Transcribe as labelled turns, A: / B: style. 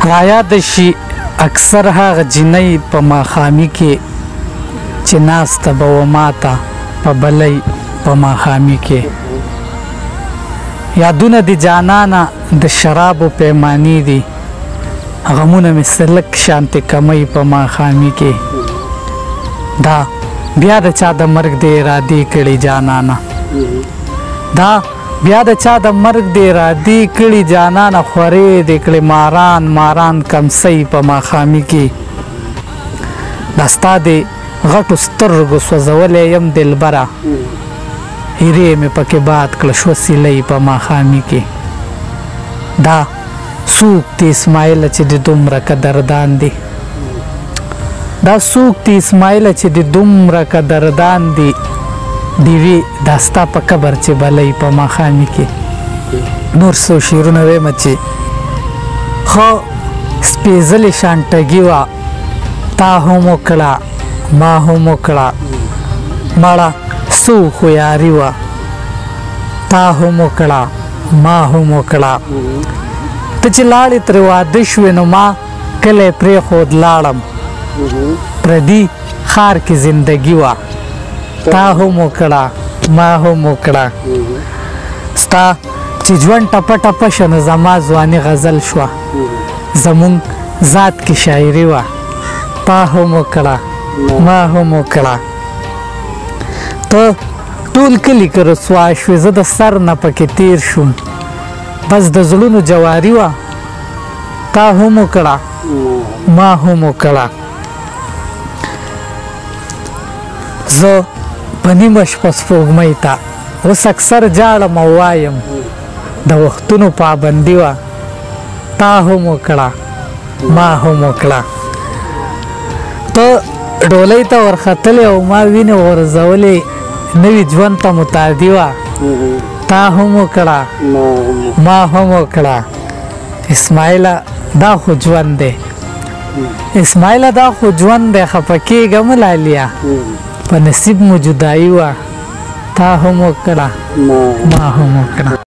A: رایاد شي اکثر هغه جنۍ په ماښامي کې چې ناسته به و ماته په بلۍ په ماښامي کې یادونه د جانانه د شرابو پیمانې دي غمونه مې سلک شانتې کمۍ په ماښامي کې دا بیا د چا د مرګ د ارادې کړي جانانه دا بیا د چا د مرګ د ارادې کړي جانانه خورې د کړي ماران ماران کمسۍ په ماښامي کې دا ستا د غټو سترګو سوځولی یم دلبره هیرې مې پکې باد کړه شوه سیلۍ په ماښامي کې دا څوک دی اسماعیله چې د دومره قدردان دی دا څوک دی اسماعیله چې د دومره قدردان دی دیوی دا ستا په قبر چې بلۍ په ماښامي کې نور څو شعرونه ویمه چې ښه سپېڅلې شانټګي وه تا هم وکړه ما هم وکړه مړه څو خویاري وه تا هم وکړه ما هم وکړه ته چې لاړې ترې واده شوې نو ما کلی پرېښود لاړم پردي ښار کې زندګي وه تا هم وکړه ما هم وکړه ستا چې ژوند ټپه ټپه شه نو زما ځواني غزل شوه زمونږ ذات کې شاعري وه تا هم وکړه ما هم وکړه ته ټول کلي کې رسوا شوې زه د سر نه پکې تیر شوم بس د زړونو جواري وه تا هم وکړه ما هم وکړه زه په نیمه شپه سپوږمۍ ته اوس اکثر جاړم او وایم د وختونو پابندي وه تا هم وکړه ما هم وکړه ته ډولۍ ته ورختلې او ما وینې غورځولې نوي ژوند ته متعدي وه تا هم وکړه ما هم وکړه اسماعیله دا خو ژوند دی اسماعیله دا خو ژوند دی خفه کېږه مه لاليه په نصیب مو جدایي وه تا هم وکړه ما هم وکړه